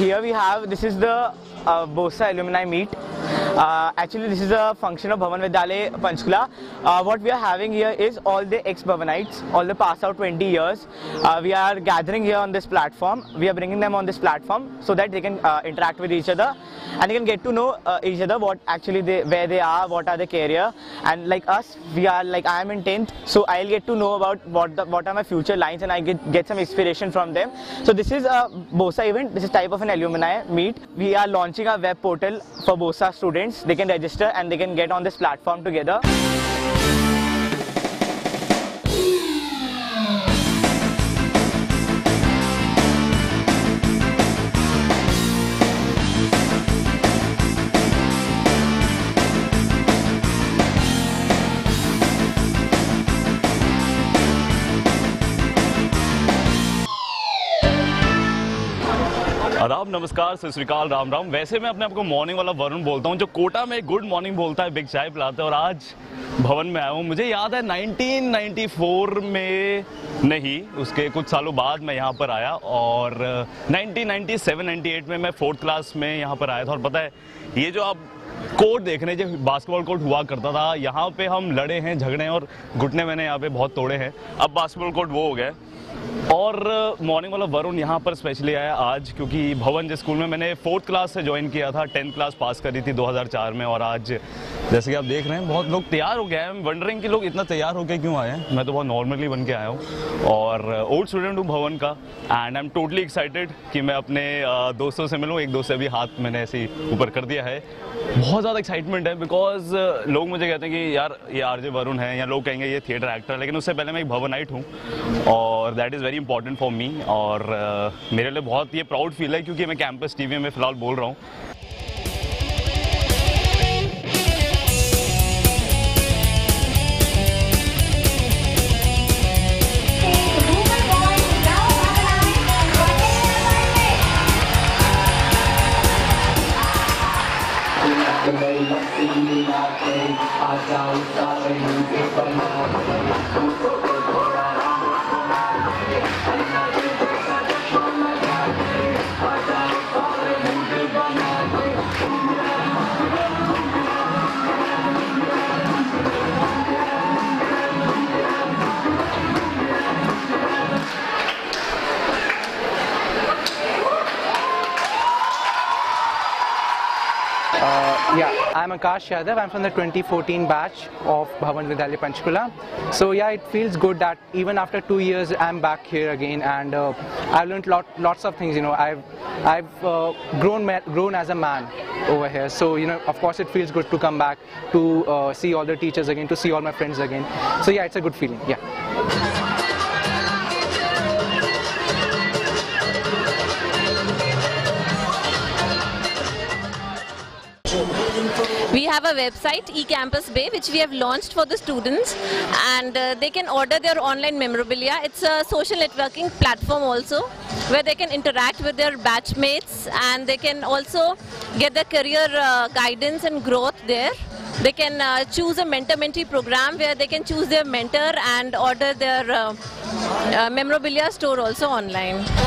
here we have, this is the BOSA alumni meet. Actually this is a function of Bhavan Vidyalaya Panchkula. What we are having here is all the ex-Bhavanites, all the past out 20 years. We are gathering here on this platform. We are bringing them on this platform so that they can interact with each other and they can get to know each other, what actually where they are, what are their career. And like us, we are like, I am in 10th, so I'll get to know about what are my future lines, and I get some inspiration from them. So this is a BOSA event. This is type of an alumni meet. We are launching a web portal for BOSA students. They can register and they can get on this platform together. आदाब, नमस्कार, सत श्री अकाल, राम राम। वैसे मैं अपने आप को morning वाला वरुण बोलता हूँ, जो कोटा में गुड मॉर्निंग बोलता है, बिग चाय पिलाता है। और आज भवन में आया हूँ। मुझे याद है 1994 में नहीं, उसके कुछ सालों बाद मैं यहाँ पर आया, और 1997-98 में मैं 4th क्लास में यहाँ पर आया था। और पता है, ये जो आप कोर्ट देख रहे हैं, जो बास्केटबॉल कोर्ट हुआ करता था, यहाँ पे हम लड़े हैं, झगड़े हैं, और घुटने मैंने यहाँ पे बहुत तोड़े हैं। अब बास्केटबॉल कोर्ट वो हो गया। और मॉर्निंग वाला वरुण यहाँ पर स्पेशली आया आज, क्योंकि भवन जिस स्कूल में मैंने 4th क्लास से ज्वाइन किया था, 10th क्लास पास करी थी 2004 में, और आज जैसे कि आप देख रहे हैं बहुत लोग तैयार हो गए हैं। वंडरिंग कि लोग इतना तैयार होकर क्यों आए हैं। मैं तो बहुत नॉर्मली बन के आया हूँ, और ओल्ड स्टूडेंट हूँ भवन का, and I am totally excited कि मैं अपने दोस्तों से मिलूँ। एक दोस्त से अभी हाथ मैंने ऐसे ही ऊपर कर दिया है। बहुत ज़्यादा एक्साइटमेंट है, बिकॉज लोग मुझे कहते हैं कि यार ये आरजे वरुण है, या लोग कहेंगे ये थिएटर एक्टर है, लेकिन उससे पहले मैं एक भवनाइट हूँ, और that is very important for me. और मेरे लिए बहुत ये प्राउड फील है, क्योंकि मैं कैंपस टीवी में फ़िलहाल बोल रहा हूँ। Yeah, I'm Akash Yadav. I'm from the 2014 batch of Bhavan Vidyalaya Panchkula. So yeah, it feels good that even after 2 years, I'm back here again, and I've learned lots of things. You know, I've grown as a man over here. So you know, of course, it feels good to come back to see all the teachers again, to see all my friends again. So yeah, it's a good feeling. Yeah. We have a website, eCampus Bay, which we have launched for the students, and they can order their online memorabilia. It's a social networking platform also, where they can interact with their batchmates, and they can also get their career guidance and growth there. They can choose a mentor-mentee program where they can choose their mentor and order their memorabilia store also online.